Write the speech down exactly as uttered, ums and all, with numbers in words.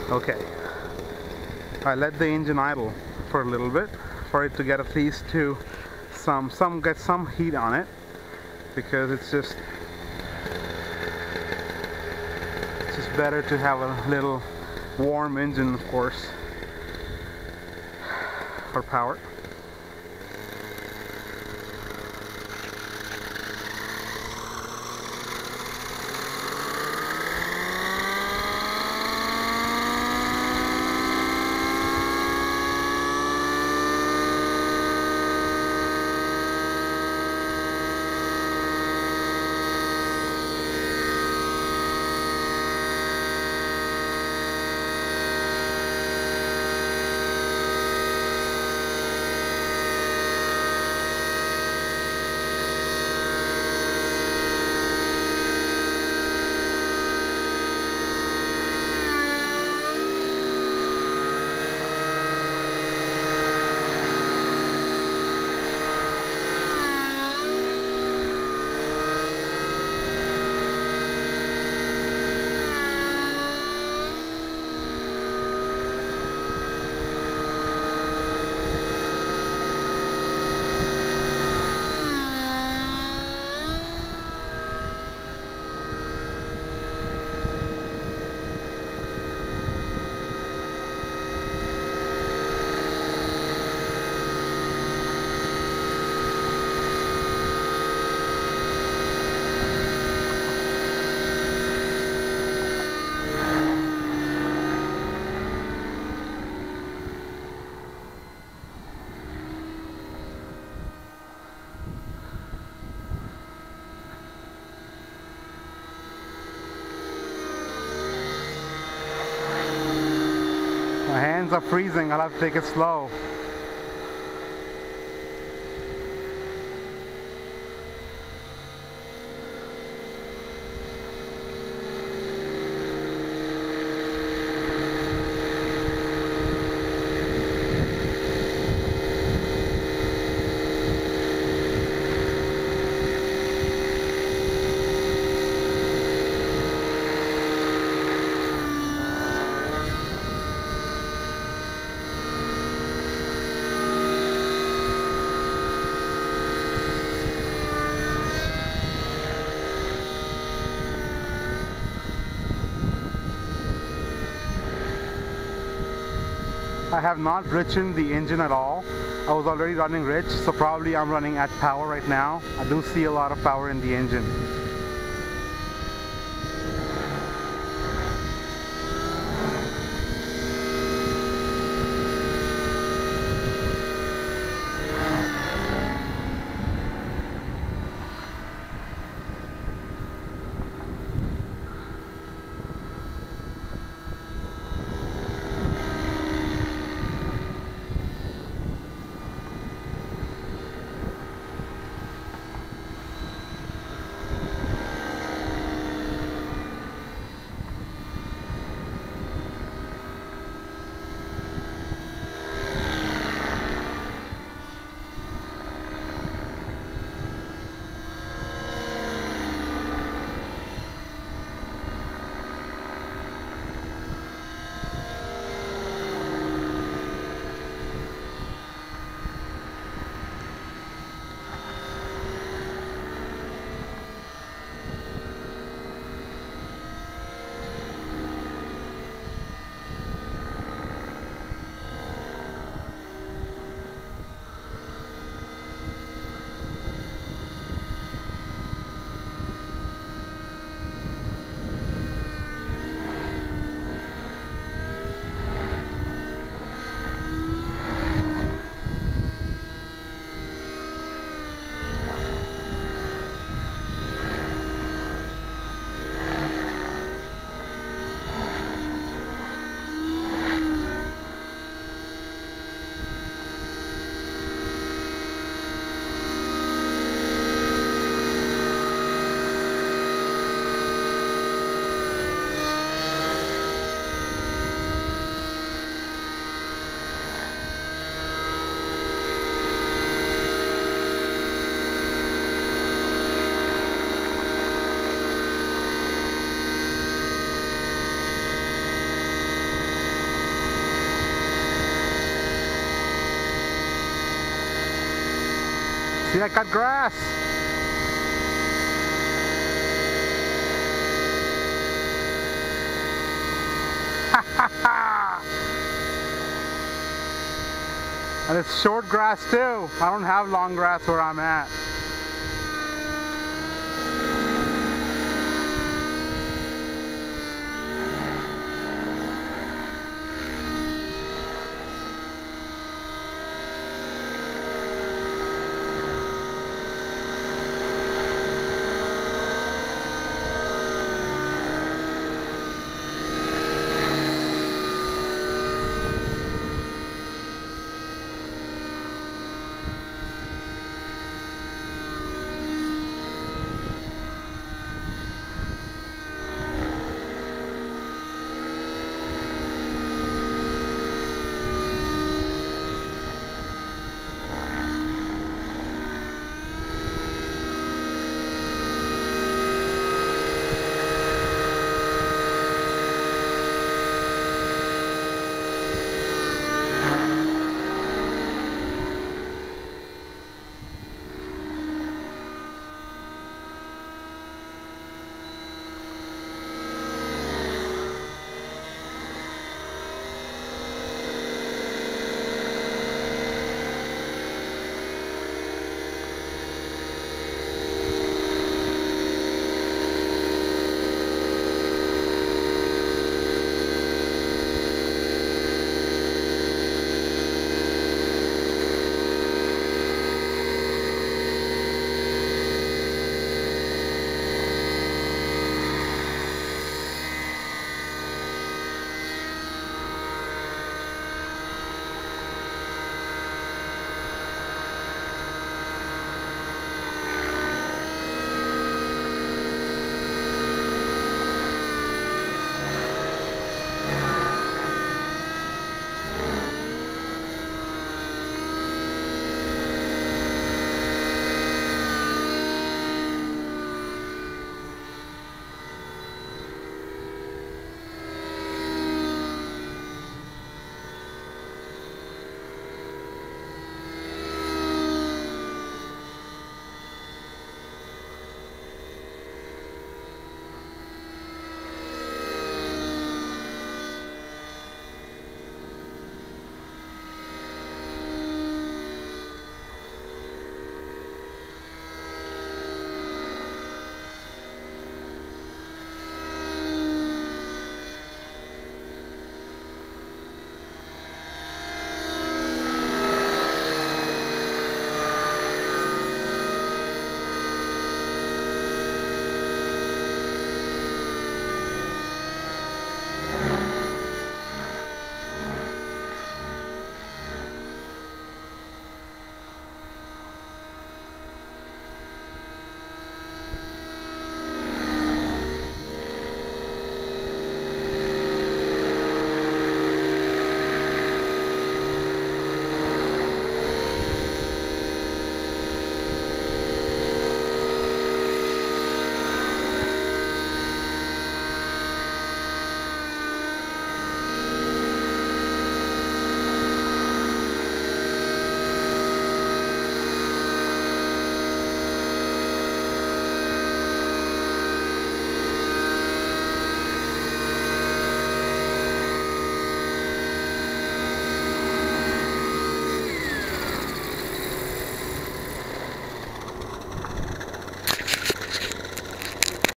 Okay, I let the engine idle for a little bit for it to get at least to some some get some heat on it, because it's just it's just better to have a little warm engine, of course, for power. My hands are freezing, I'll have to take it slow. I have not richened the engine at all. I was already running rich, so probably I'm running at power right now. I do see a lot of power in the engine. See, I cut grass. And it's short grass too. I don't have long grass where I'm at.